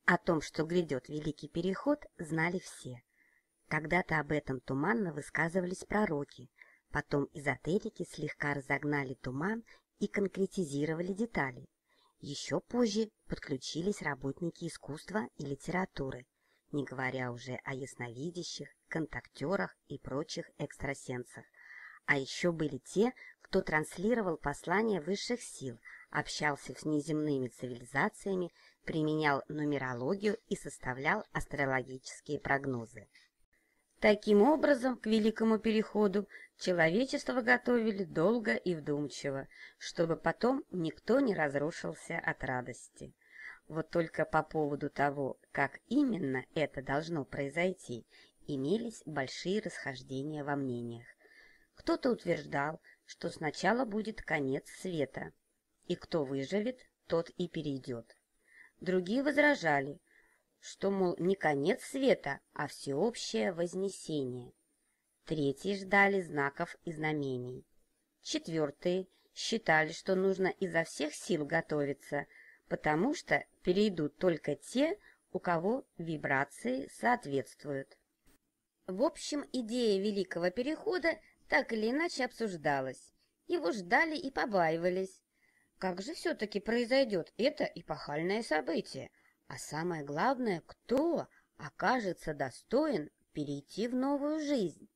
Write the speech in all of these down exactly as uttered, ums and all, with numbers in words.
О том, что грядет Великий Переход, знали все. Когда-то об этом туманно высказывались пророки, потом эзотерики слегка разогнали туман и конкретизировали детали. Еще позже подключились работники искусства и литературы, не говоря уже о ясновидящих, контактерах и прочих экстрасенсах. А еще были те, кто транслировал послания высших сил, общался с неземными цивилизациями, применял нумерологию и составлял астрологические прогнозы. Таким образом, к Великому Переходу человечество готовили долго и вдумчиво, чтобы потом никто не разрушился от радости. Вот только по поводу того, как именно это должно произойти, имелись большие расхождения во мнениях. Кто-то утверждал, что сначала будет конец света, и кто выживет, тот и перейдет. Другие возражали, что, мол, не конец света, а всеобщее вознесение. Третьи ждали знаков и знамений. Четвертые считали, что нужно изо всех сил готовиться, потому что перейдут только те, у кого вибрации соответствуют. В общем, идея Великого Перехода так или иначе обсуждалась. Его ждали и побаивались. Как же все-таки произойдет это эпохальное событие? А самое главное, кто окажется достоин перейти в новую жизнь?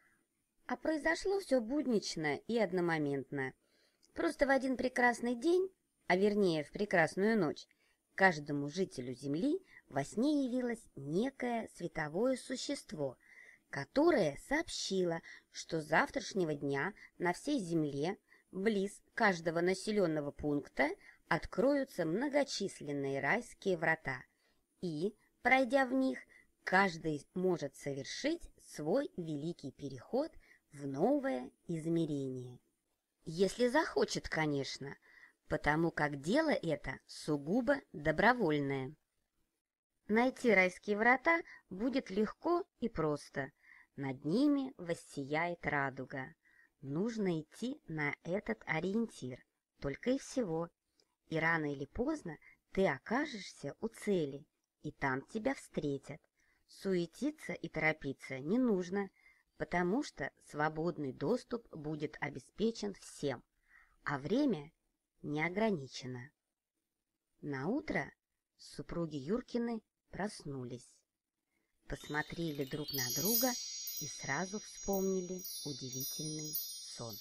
А произошло все буднично и одномоментно. Просто в один прекрасный день, а вернее в прекрасную ночь, каждому жителю Земли во сне явилось некое световое существо, которое сообщило, что с завтрашнего дня на всей Земле, близ каждого населенного пункта, откроются многочисленные райские врата, и, пройдя в них, каждый может совершить свой великий переход в новое измерение. Если захочет, конечно, потому как дело это сугубо добровольное. Найти райские врата будет легко и просто. Над ними воссияет радуга. Нужно идти на этот ориентир, только и всего. И рано или поздно ты окажешься у цели, и там тебя встретят. Суетиться и торопиться не нужно, потому что свободный доступ будет обеспечен всем, а время не ограничено. Наутро супруги Юркины проснулись, посмотрели друг на друга и сразу вспомнили удивительный сон.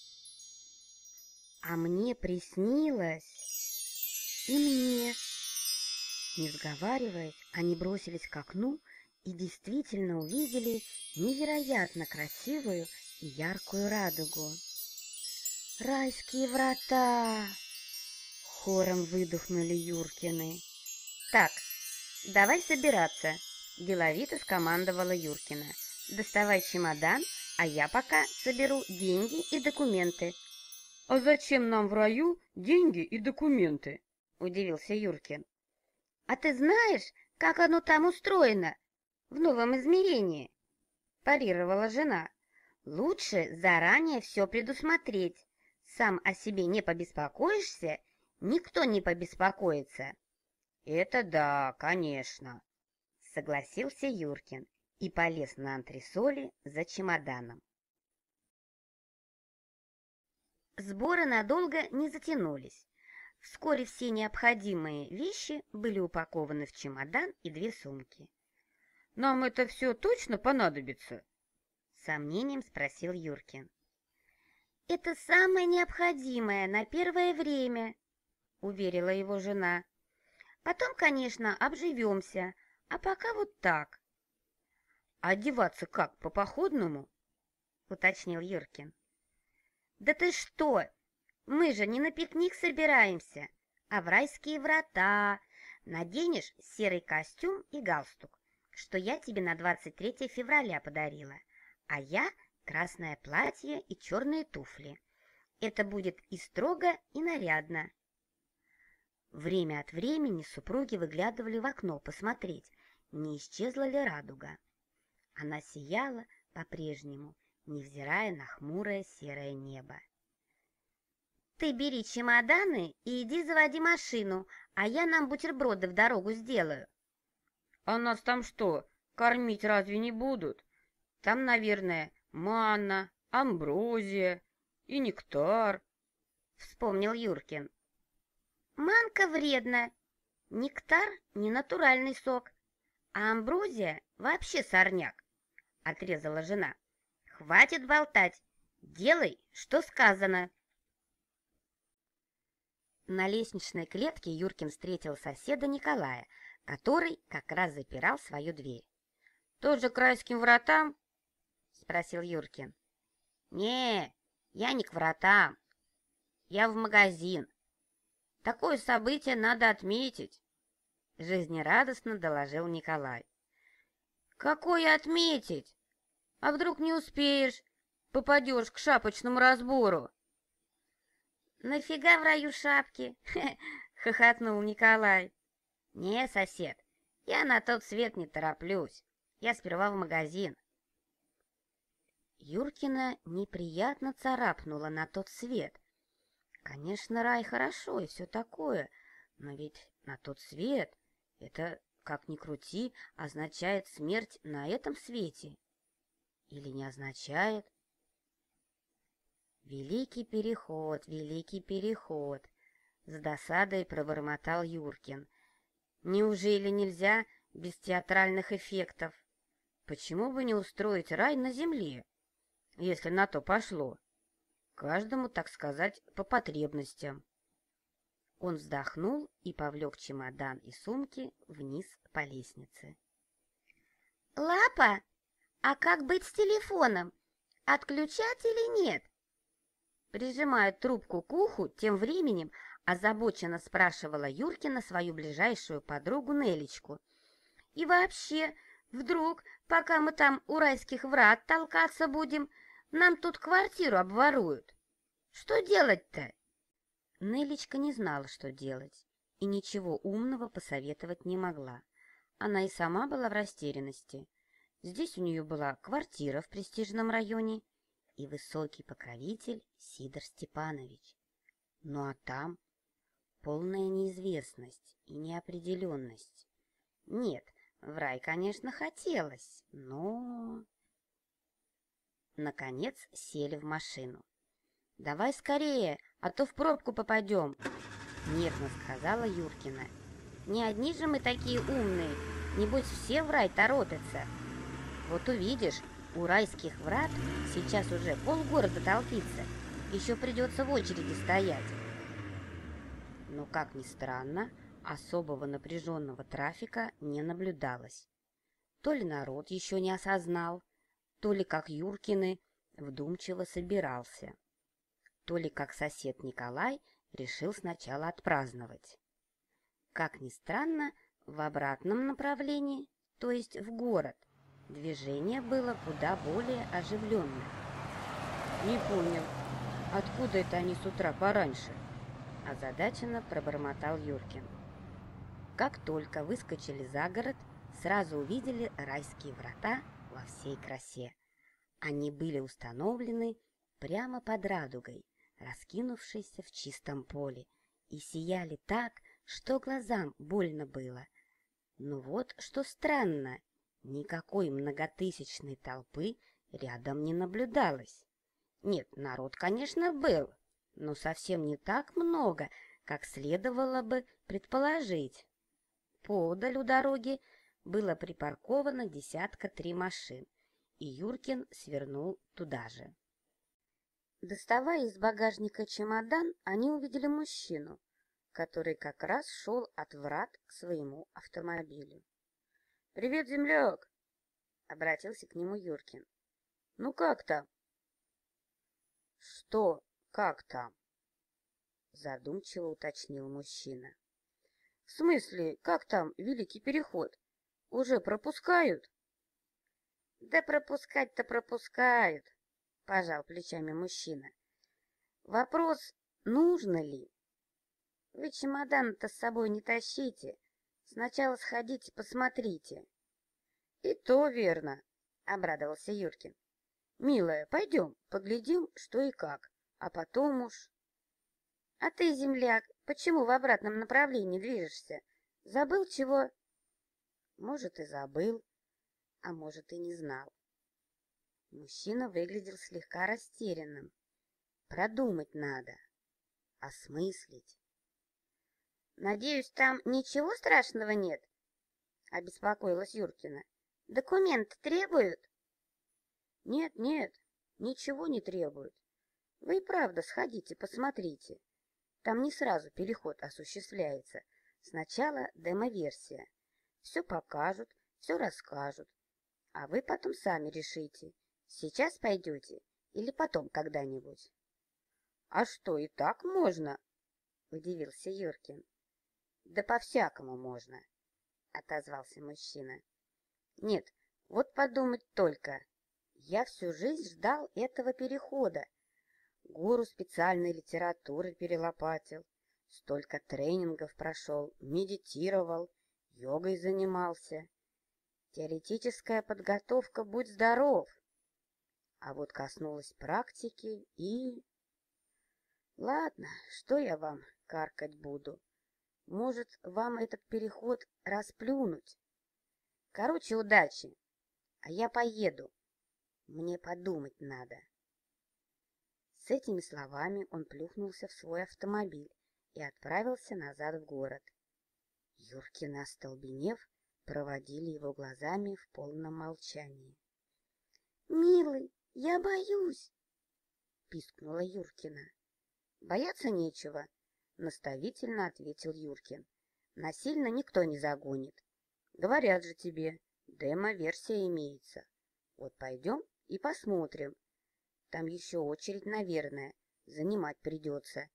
А мне приснилось... И мне, не сговариваясь, они бросились к окну и действительно увидели невероятно красивую и яркую радугу. «Райские врата!» — хором выдохнули Юркины. «Так, давай собираться!» — деловито скомандовала Юркина. «Доставай чемодан, а я пока соберу деньги и документы». «А зачем нам в раю деньги и документы?» — удивился Юркин. «А ты знаешь, как оно там устроено, в новом измерении?» — парировала жена. «Лучше заранее все предусмотреть. Сам о себе не побеспокоишься, никто не побеспокоится». «Это да, конечно», — согласился Юркин и полез на антресоли за чемоданом. Сборы надолго не затянулись. Вскоре все необходимые вещи были упакованы в чемодан и две сумки. «Нам это все точно понадобится?» — с сомнением спросил Юркин. «Это самое необходимое на первое время», — уверила его жена. «Потом, конечно, обживемся, а пока вот так». «Одеваться как, по-походному?» — уточнил Юркин. «Да ты что? Мы же не на пикник собираемся, а в райские врата. Наденешь серый костюм и галстук, что я тебе на двадцать третье февраля подарила, а я красное платье и черные туфли. Это будет и строго, и нарядно». Время от времени супруги выглядывали в окно посмотреть, не исчезла ли радуга. Она сияла по-прежнему, невзирая на хмурое серое небо. «Ты бери чемоданы и иди заводи машину, а я нам бутерброды в дорогу сделаю», А нас там что, кормить разве не будут? Там, наверное, манна, амброзия и нектар, — вспомнил Юркин. Манка вредна, нектар не натуральный сок, а амброзия вообще сорняк, отрезала жена. Хватит болтать, делай, что сказано. На лестничной клетке Юркин встретил соседа Николая, который как раз запирал свою дверь. «Тоже к райским вратам?» — спросил Юркин. «Не, я не к вратам, я в магазин. Такое событие надо отметить», — жизнерадостно доложил Николай. «Какое отметить? А вдруг не успеешь, попадешь к шапочному разбору?» «Нафига в раю шапки?» — хохотнул Николай. «Не, сосед, я на тот свет не тороплюсь. Я сперва в магазин». Юркина неприятно царапнула на тот свет. Конечно, рай хорошо и все такое, но ведь на тот свет — это, как ни крути, означает смерть на этом свете. Или не означает? «Великий переход, великий переход!» — с досадой пробормотал Юркин. «Неужели нельзя без театральных эффектов? Почему бы не устроить рай на земле, если на то пошло? Каждому, так сказать, по потребностям». Он вздохнул и повлек чемодан и сумки вниз по лестнице. «Лапа, а как быть с телефоном? Отключать или нет?» Прижимая трубку к уху, тем временем озабоченно спрашивала Юркина свою ближайшую подругу Нелечку. «И вообще, вдруг, пока мы там у райских врат толкаться будем, нам тут квартиру обворуют? Что делать-то?» Нелечка не знала, что делать, и ничего умного посоветовать не могла. Она и сама была в растерянности. Здесь у нее была квартира в престижном районе и высокий покровитель Сидор Степанович. Ну а там полная неизвестность и неопределенность. Нет, в рай, конечно, хотелось, но... Наконец сели в машину. «Давай скорее, а то в пробку попадем», — нервно сказала Юркина. «Не одни же мы такие умные, небось все в рай торопятся. Вот увидишь, у райских врат сейчас уже полгорода толпится, еще придется в очереди стоять». Но, как ни странно, особого напряженного трафика не наблюдалось. То ли народ еще не осознал, то ли, как Юркины, вдумчиво собирался, то ли, как сосед Николай, решил сначала отпраздновать. Как ни странно, в обратном направлении, то есть в город, движение было куда более оживленное. «Не понял, откуда это они с утра пораньше?» — озадаченно пробормотал Юркин. Как только выскочили за город, сразу увидели райские врата во всей красе. Они были установлены прямо под радугой, раскинувшейся в чистом поле, и сияли так, что глазам больно было. Но вот что странно, никакой многотысячной толпы рядом не наблюдалось. Нет, народ, конечно, был, но совсем не так много, как следовало бы предположить. Поодаль у дороги было припарковано десятка три машин, и Юркин свернул туда же. Доставая из багажника чемодан, они увидели мужчину, который как раз шел от врат к своему автомобилю. «Привет, земляк!» — обратился к нему Юркин. «Ну как там?» «Что как там?» — задумчиво уточнил мужчина. «В смысле, как там Великий Переход? Уже пропускают?» «Да пропускать-то пропускают», — пожал плечами мужчина. «Вопрос, нужно ли? Вы чемодан-то с собой не тащите. Сначала сходите, посмотрите». «И то верно», — обрадовался Юркин. «Милая, пойдем, поглядим, что и как, а потом уж...» «А ты, земляк, почему в обратном направлении движешься? Забыл чего?» Может, и забыл, а может, и не знал. Мужчина выглядел слегка растерянным. Продумать надо, осмыслить. «Надеюсь, там ничего страшного нет?» — обеспокоилась Юркина. «Документы требуют?» «Нет, нет, ничего не требуют. Вы и правда сходите, посмотрите. Там не сразу переход осуществляется. Сначала демо-версия. Все покажут, все расскажут. А вы потом сами решите, сейчас пойдете или потом когда-нибудь». «А что, и так можно?» — удивился Юркин. «Да по-всякому можно», — отозвался мужчина. «Нет, вот подумать только. Я всю жизнь ждал этого перехода. Гору специальной литературы перелопатил, столько тренингов прошел, медитировал, йогой занимался. Теоретическая подготовка, будь здоров. А вот коснулась практики и... Ладно, что я вам каркать буду? Может, вам этот переход расплюнуть? Короче, удачи, а я поеду. Мне подумать надо». С этими словами он плюхнулся в свой автомобиль и отправился назад в город. Юркины, остолбенев, проводили его глазами в полном молчании. «Милый, я боюсь!» — пискнула Юркина. «Бояться нечего», — наставительно ответил Юркин. «Насильно никто не загонит. Говорят же тебе, демо-версия имеется. Вот пойдем и посмотрим. Там еще очередь, наверное, занимать придется».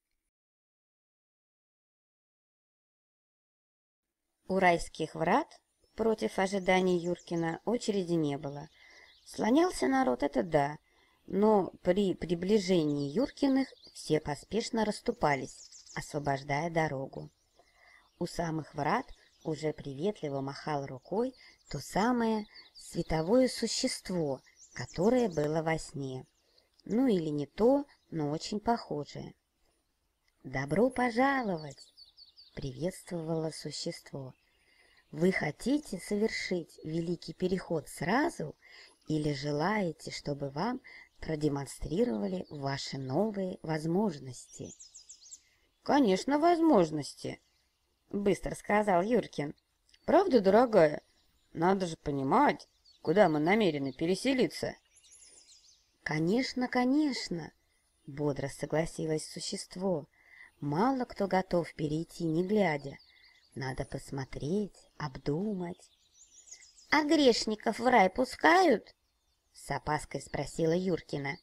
У райских врат против ожиданий Юркина очереди не было. Слонялся народ, это да, но при приближении Юркиных все поспешно расступались, освобождая дорогу. У самых врат уже приветливо махал рукой то самое световое существо, которое было во сне. Ну или не то, но очень похожее. «Добро пожаловать!» — приветствовало существо. «Вы хотите совершить великий переход сразу или желаете, чтобы вам продемонстрировали ваши новые возможности?» «Конечно, возможности!» — быстро сказал Юркин. «Правда, дорогая? Надо же понимать, куда мы намерены переселиться». «Конечно, конечно!» — бодро согласилось существо. «Мало кто готов перейти, не глядя. Надо посмотреть, обдумать». «А грешников в рай пускают?» — с опаской спросила Юркина.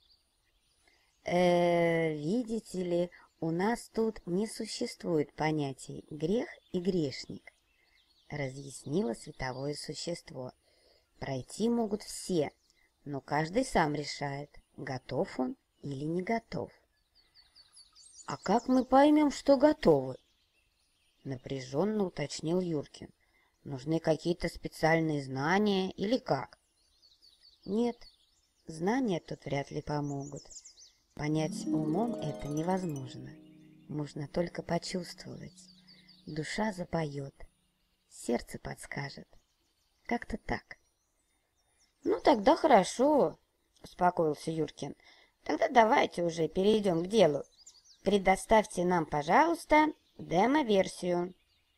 э видите ли, у нас тут не существует понятий грех и грешник», — разъяснило световое существо. «Пройти могут все, но каждый сам решает, готов он или не готов». «А как мы поймем, что готовы?» — напряженно уточнил Юркин. «Нужны какие-то специальные знания или как?» «Нет, знания тут вряд ли помогут. Понять умом это невозможно. Можно только почувствовать. Душа запоет, сердце подскажет. Как-то так». «Ну, тогда хорошо», — успокоился Юркин. «Тогда давайте уже перейдем к делу. Предоставьте нам, пожалуйста, демо-версию».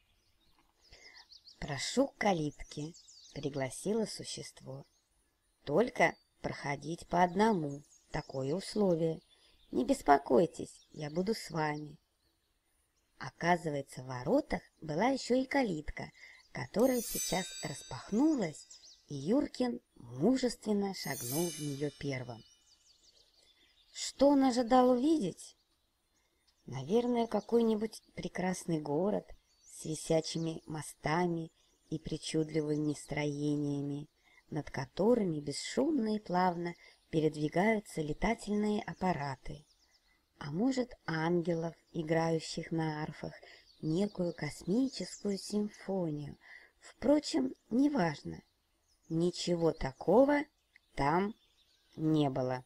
«Прошу к калитке», — пригласило существо. «Только проходить по одному, такое условие. Не беспокойтесь, я буду с вами». Оказывается, в воротах была еще и калитка, которая сейчас распахнулась, и Юркин мужественно шагнул в нее первым. Что он ожидал увидеть? Наверное, какой-нибудь прекрасный город с висячими мостами и причудливыми строениями, над которыми бесшумно и плавно передвигаются летательные аппараты. А может, ангелов, играющих на арфах, некую космическую симфонию. Впрочем, неважно. Ничего такого там не было.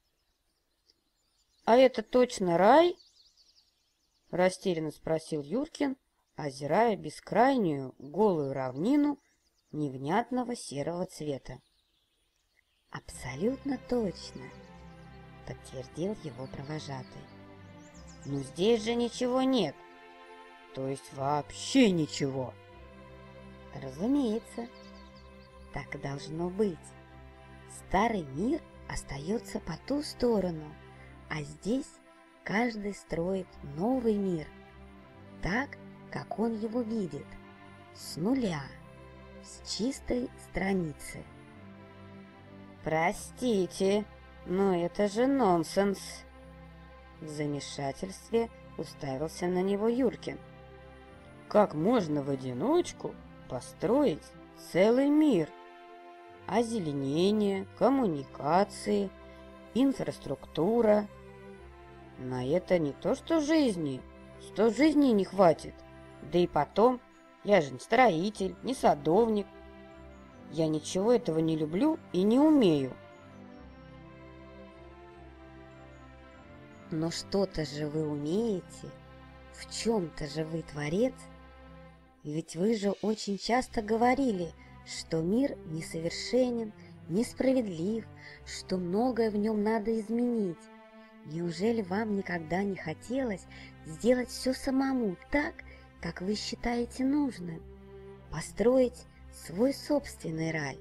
«А это точно рай?» — растерянно спросил Юркин, озирая бескрайнюю голую равнину невнятного серого цвета. Абсолютно точно, подтвердил его провожатый. Но здесь же ничего нет. То есть вообще ничего. Разумеется, так должно быть. Старый мир остается по ту сторону, а здесь каждый строит новый мир, так, как он его видит, с нуля, с чистой страницы. Простите, но это же нонсенс. В замешательстве уставился на него Юркин. Как можно в одиночку построить целый мир? Озеленение, коммуникации, инфраструктура. На это не то что жизни, сто жизней не хватит. Да и потом, я же не строитель, не садовник. Я ничего этого не люблю и не умею. Но что-то же вы умеете, в чем-то же вы творец. Ведь вы же очень часто говорили, что мир несовершенен, несправедлив, что многое в нем надо изменить. Неужели вам никогда не хотелось сделать все самому так, как вы считаете нужным? Построить свой собственный рай?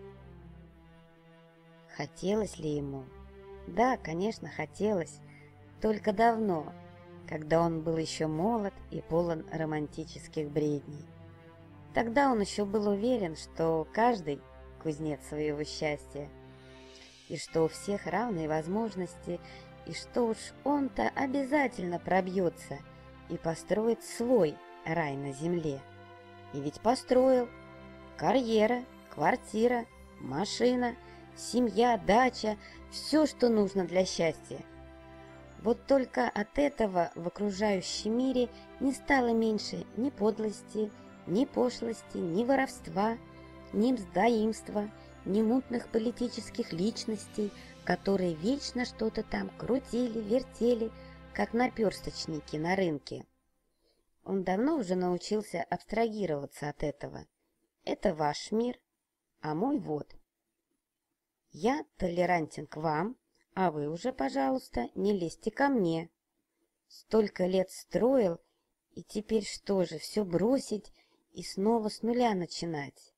Хотелось ли ему? Да, конечно, хотелось. Только давно, когда он был еще молод и полон романтических бредней. Тогда он еще был уверен, что каждый кузнец своего счастья, и что у всех равные возможности, и что уж он-то обязательно пробьется и построит свой рай на земле. И ведь построил. Карьера, квартира, машина, семья, дача, все, что нужно для счастья. Вот только от этого в окружающем мире не стало меньше ни подлости, ни пошлости, ни воровства, ни мздоимства, ни мутных политических личностей, которые вечно что-то там крутили, вертели, как наперсточники на рынке. Он давно уже научился абстрагироваться от этого. Это ваш мир, а мой вот. Я толерантен к вам, а вы уже, пожалуйста, не лезьте ко мне. Столько лет строил, и теперь что же, все бросить и снова с нуля начинать?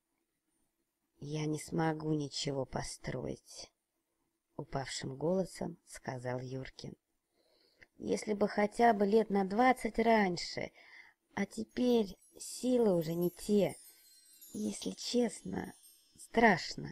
Я не смогу ничего построить, упавшим голосом сказал Юркин. Если бы хотя бы лет на двадцать раньше, а теперь силы уже не те. Если честно, страшно.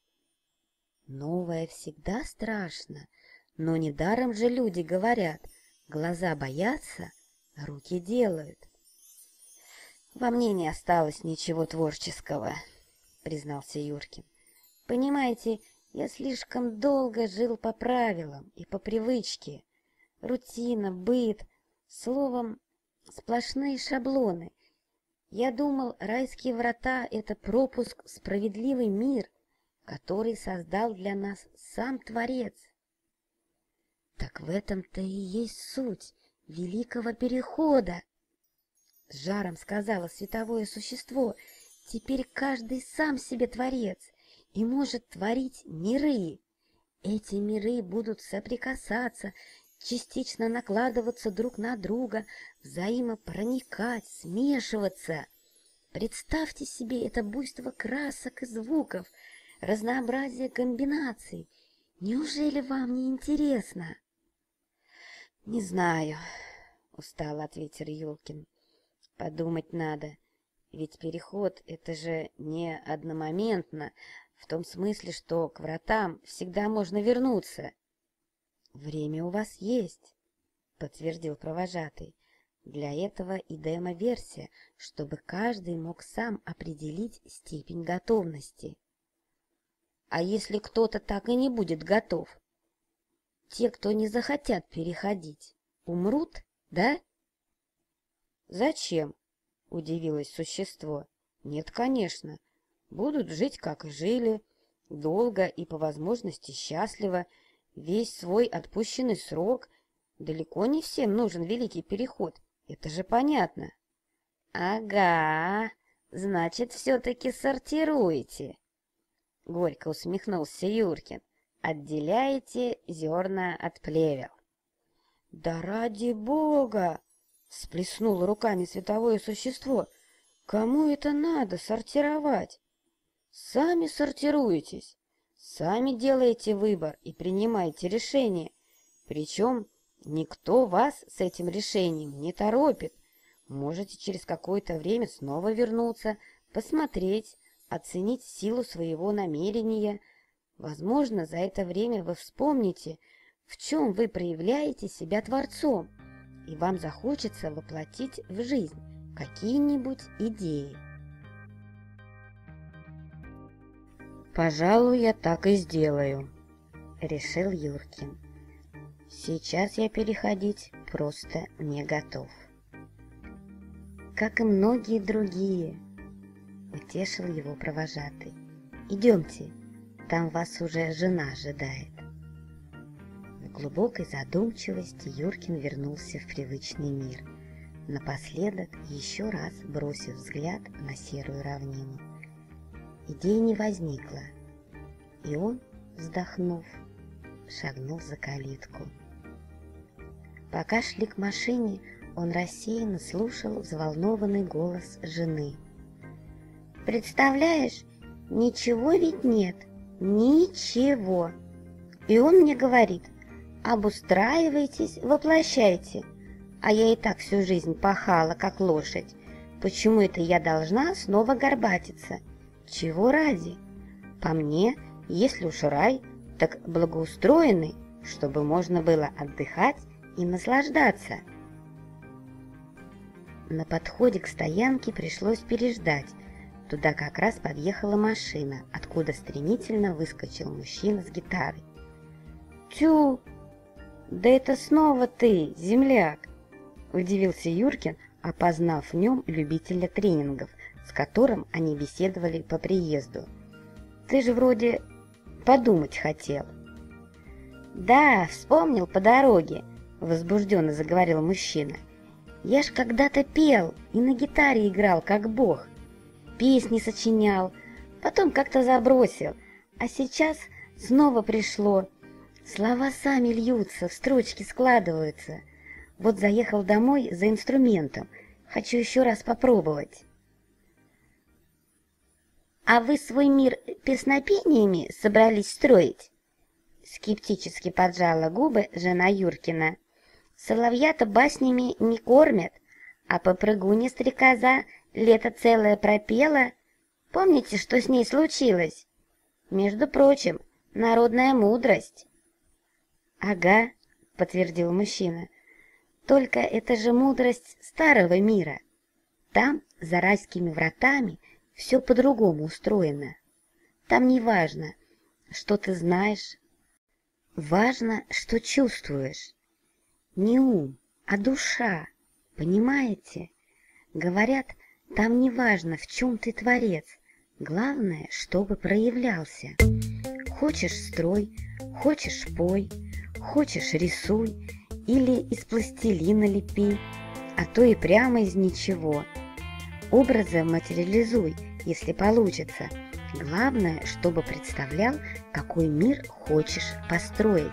Новое всегда страшно, но недаром же люди говорят, глаза боятся, руки делают. Во мне не осталось ничего творческого, признался Юркин. Понимаете, я слишком долго жил по правилам и по привычке. Рутина, быт, словом, сплошные шаблоны. Я думал, райские врата — это пропуск в справедливый мир, который создал для нас сам Творец. Так в этом-то и есть суть великого перехода, с жаром сказала световое существо. Теперь каждый сам себе Творец и может творить миры. Эти миры будут соприкасаться, частично накладываться друг на друга, взаимопроникать, смешиваться. Представьте себе это буйство красок и звуков, разнообразие комбинаций. Неужели вам не интересно? Не знаю, устало ответил Юркин. Подумать надо. Ведь переход — это же не одномоментно, в том смысле, что к вратам всегда можно вернуться. Время у вас есть, подтвердил провожатый. Для этого и демо-версия, чтобы каждый мог сам определить степень готовности. А если кто-то так и не будет готов? Те, кто не захотят переходить, умрут, да? Зачем? Удивилось существо. Нет, конечно. Будут жить, как и жили, долго и по возможности счастливо, весь свой отпущенный срок. Далеко не всем нужен великий переход, это же понятно. Ага, Значит, все-таки сортируете. Горько усмехнулся Юркин. Отделяете зерна от плевел. Да ради бога! Всплеснуло руками световое существо. Кому это надо сортировать? Сами сортируетесь, сами делаете выбор и принимаете решение. Причем никто вас с этим решением не торопит. Можете через какое-то время снова вернуться, посмотреть, оценить силу своего намерения. Возможно, за это время вы вспомните, в чем вы проявляете себя творцом, и вам захочется воплотить в жизнь какие-нибудь идеи. «Пожалуй, я так и сделаю», — решил Юркин. «Сейчас я переходить просто не готов». «Как и многие другие», — утешил его провожатый. «Идемте, там вас уже жена ожидает». В глубокой задумчивости Юркин вернулся в привычный мир, напоследок еще раз бросив взгляд на серую равнину. Идеи не возникло, и он, вздохнув, шагнул за калитку. Пока шли к машине, он рассеянно слушал взволнованный голос жены. «Представляешь, ничего ведь нет, ничего. И он мне говорит: обустраивайтесь, воплощайте. А я и так всю жизнь пахала, как лошадь. Почему это я должна снова горбатиться? Чего ради? По мне, если уж рай, так благоустроенный, чтобы можно было отдыхать и наслаждаться». На подходе к стоянке пришлось переждать. Туда как раз подъехала машина, откуда стремительно выскочил мужчина с гитарой. «Тю! Да это снова ты, земляк!» – удивился Юркин, опознав в нем любителя тренингов, с которым они беседовали по приезду. «Ты же вроде подумать хотел». «Да, вспомнил по дороге», – возбужденно заговорил мужчина. «Я ж когда-то пел и на гитаре играл, как бог. Песни сочинял, потом как-то забросил, а сейчас снова пришло. Слова сами льются, в строчки складываются. Вот заехал домой за инструментом, хочу еще раз попробовать». «А вы свой мир песнопениями собрались строить?» Скептически поджала губы жена Юркина. «Соловья-то баснями не кормят, а попрыгуня-стрекоза лето целое пропела. Помните, что с ней случилось? Между прочим, народная мудрость». «Ага», — подтвердил мужчина, — «только это же мудрость старого мира. Там, за райскими вратами, все по-другому устроено. Там не важно, что ты знаешь, важно, что чувствуешь. Не ум, а душа, понимаете? Говорят, там не важно, в чем ты творец, главное, чтобы проявлялся. Хочешь — строй, хочешь — пой, хочешь — рисуй или из пластилина лепи, а то и прямо из ничего. Образы материализуй, если получится. Главное, чтобы представлял, какой мир хочешь построить».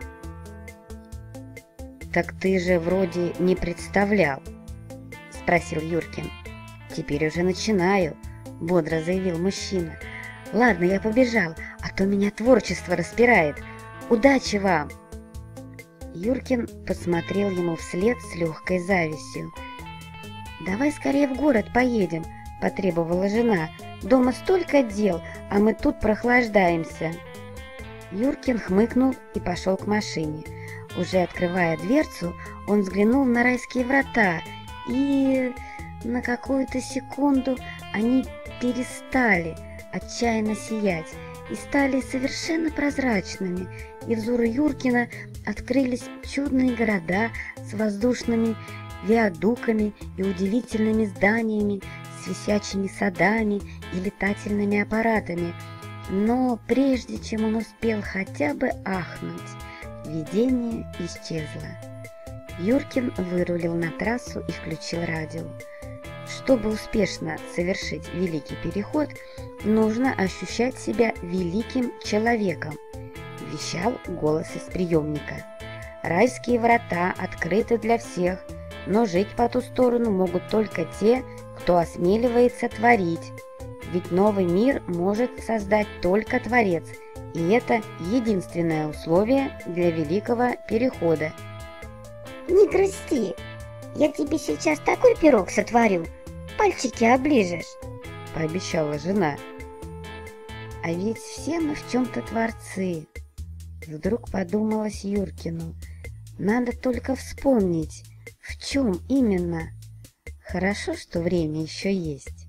«Так ты же вроде не представлял», — спросил Юркин. «Теперь уже начинаю», — бодро заявил мужчина. «Ладно, я побежал, а то меня творчество распирает. Удачи вам!» Юркин посмотрел ему вслед с легкой завистью. «Давай скорее в город поедем», — потребовала жена. «Дома столько дел, а мы тут прохлаждаемся». Юркин хмыкнул и пошел к машине. Уже открывая дверцу, он взглянул на райские врата, и на какую-то секунду они перестали отчаянно сиять и стали совершенно прозрачными, и взору Юркина открылись чудные города с воздушными виадуками и удивительными зданиями, с висячими садами и летательными аппаратами. Но прежде чем он успел хотя бы ахнуть, видение исчезло. Юркин вырулил на трассу и включил радио. чтобы успешно совершить великий переход, нужно ощущать себя великим человеком, вещал голос из приемника. Райские врата открыты для всех, но жить по ту сторону могут только те, кто осмеливается творить. Ведь новый мир может создать только Творец, и это единственное условие для великого перехода. Не грусти, я тебе сейчас такой пирог сотворю, пальчики оближешь, пообещала жена. А ведь все мы в чем-то творцы. Вдруг подумалось Юркину. Надо только вспомнить, в чем именно. Хорошо, что время еще есть.